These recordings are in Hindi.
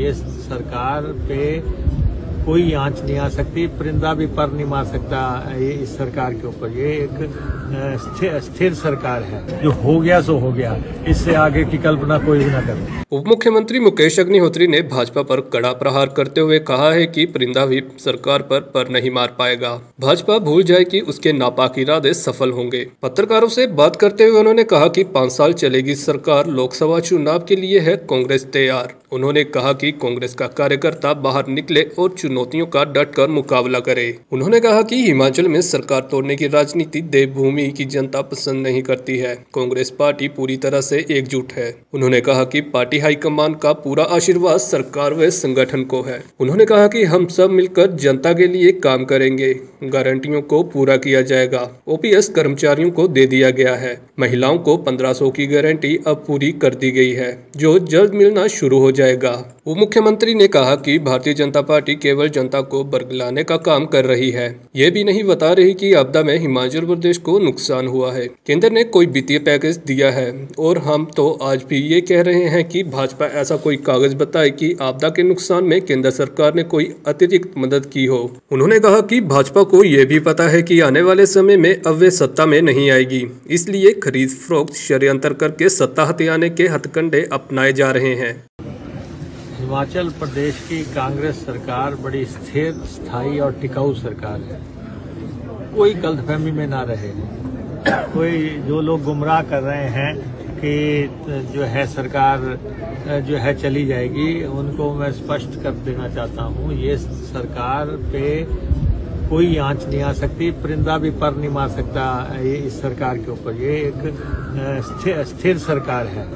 ये सरकार पे कोई आंच नहीं आ सकती, परिंदा भी पर नहीं मार सकता ये इस सरकार के ऊपर। ये एक स्थिर सरकार है, जो हो गया सो हो गया, इससे आगे की कल्पना कोई भी ना करे। उप मुख्यमंत्री मुकेश अग्निहोत्री ने भाजपा पर कड़ा प्रहार करते हुए कहा है कि परिंदा भी सरकार पर नहीं मार पाएगा। भाजपा भूल जाए कि उसके नापाक इरादे सफल होंगे। पत्रकारों से बात करते हुए उन्होंने कहा कि 5 साल चलेगी सरकार, लोकसभा चुनाव के लिए है कांग्रेस तैयार। उन्होंने कहा कि कांग्रेस का कार्यकर्ता बाहर निकले और चुनौतियों का डटकर मुकाबला करे। उन्होंने कहा कि हिमाचल में सरकार तोड़ने की राजनीति देवभूमि की जनता पसंद नहीं करती है। कांग्रेस पार्टी पूरी तरह से एकजुट है। उन्होंने कहा कि पार्टी हाईकमान का पूरा आशीर्वाद सरकार व संगठन को है। उन्होंने कहा कि हम सब मिलकर जनता के लिए काम करेंगे, गारंटियों को पूरा किया जाएगा। ओपीएस कर्मचारियों को दे दिया गया है। महिलाओं को 1500 की गारंटी अब पूरी कर दी गई है, जो जल्द मिलना शुरू हो जाएगा। उप मुख्यमंत्री ने कहा कि भारतीय जनता पार्टी केवल जनता को बरगलाने का काम कर रही है, ये भी नहीं बता रही कि आपदा में हिमाचल प्रदेश को नुकसान हुआ है। केंद्र ने कोई वित्तीय पैकेज दिया है और हम तो आज भी ये कह रहे हैं कि भाजपा ऐसा कोई कागज बताए कि आपदा के नुकसान में केंद्र सरकार ने कोई अतिरिक्त मदद की हो। उन्होंने कहा कि भाजपा को ये भी पता है कि आने वाले समय में अब वे सत्ता में नहीं आएगी, इसलिए खरीद फरोख्त षड्यंत्र करके सत्ता हथियाने के हथकंडे अपनाए जा रहे हैं। हिमाचल प्रदेश की कांग्रेस सरकार बड़ी स्थिर, स्थायी और टिकाऊ सरकार है। कोई गलतफहमी में ना रहे। कोई जो लोग गुमराह कर रहे हैं कि जो है सरकार जो है चली जाएगी, उनको मैं स्पष्ट कर देना चाहता हूँ, ये सरकार पे कोई आंच नहीं आ सकती, परिंदा भी पर नहीं मार सकता ये इस सरकार के ऊपर। ये एक स्थिर सरकार है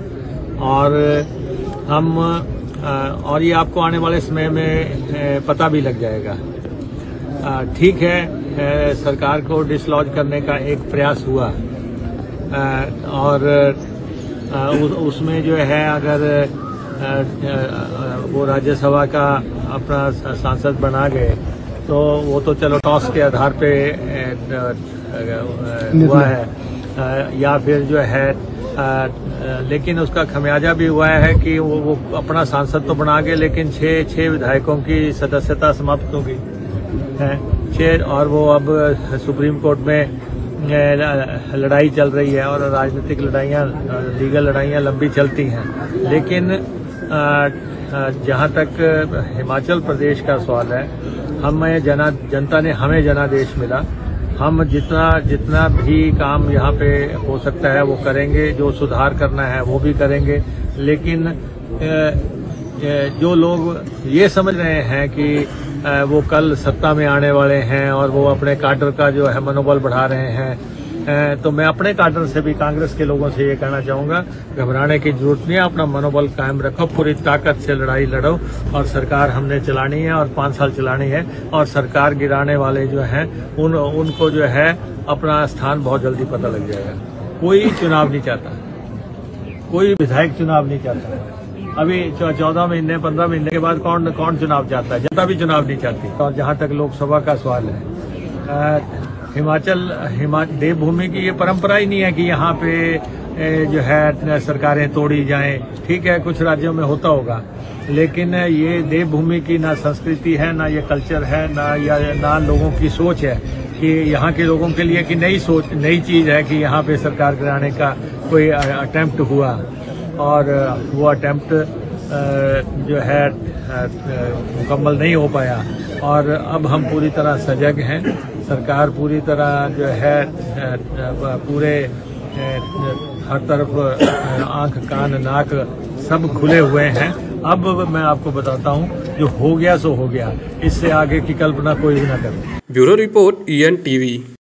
और ये आपको आने वाले समय में पता भी लग जाएगा। ठीक है, सरकार को डिसलॉज करने का एक प्रयास हुआ और उसमें जो है अगर वो राज्यसभा का अपना सांसद बना गए तो वो तो चलो टॉस के आधार पे हुआ है, या फिर जो है लेकिन उसका खमियाजा भी हुआ है कि वो अपना सांसद तो बना गए, लेकिन छह विधायकों की सदस्यता समाप्त हो गई है। 6 और वो अब सुप्रीम कोर्ट में लड़ाई चल रही है और राजनीतिक लड़ाइयाँ, लीगल लड़ाइयाँ लंबी चलती हैं। लेकिन जहाँ तक हिमाचल प्रदेश का सवाल है, जनता ने हमें जनादेश मिला। हम जितना भी काम यहाँ पे हो सकता है वो करेंगे, जो सुधार करना है वो भी करेंगे। लेकिन जो लोग ये समझ रहे हैं कि वो कल सत्ता में आने वाले हैं और वो अपने काडर का जो है मनोबल बढ़ा रहे हैं, तो मैं अपने काडर से भी, कांग्रेस के लोगों से ये कहना चाहूँगा, घबराने की जरूरत नहीं है। अपना मनोबल कायम रखो, पूरी ताकत से लड़ाई लड़ो और सरकार हमने चलानी है और 5 साल चलानी है। और सरकार गिराने वाले जो हैं उनको जो है अपना स्थान बहुत जल्दी पता लग जाएगा। कोई चुनाव नहीं चाहता, कोई विधायक चुनाव नहीं चाहता। अभी 14 महीने 15 महीने के बाद कौन चुनाव चाहता है? जनता भी चुनाव नहीं चाहती। और जहाँ तक लोकसभा का सवाल है, हिमाचल देवभूमि की ये परंपरा ही नहीं है कि यहाँ पे जो है सरकारें तोड़ी जाएं। ठीक है, कुछ राज्यों में होता होगा, लेकिन ये देवभूमि की ना संस्कृति है, ना ये कल्चर है, ना लोगों की सोच है कि यहाँ के लोगों के लिए कि नई चीज है कि यहाँ पे सरकार गिराने का कोई अटेम्प्ट हुआ। और वो अटेम्प्ट जो है मुकम्मल नहीं हो पाया और अब हम पूरी तरह सजग हैं। सरकार पूरी तरह जो है पूरे हर तरफ आंख कान नाक सब खुले हुए हैं। अब मैं आपको बताता हूं, जो हो गया सो हो गया, इससे आगे की कल्पना कोई भी ना करे। Bureau report EN TV।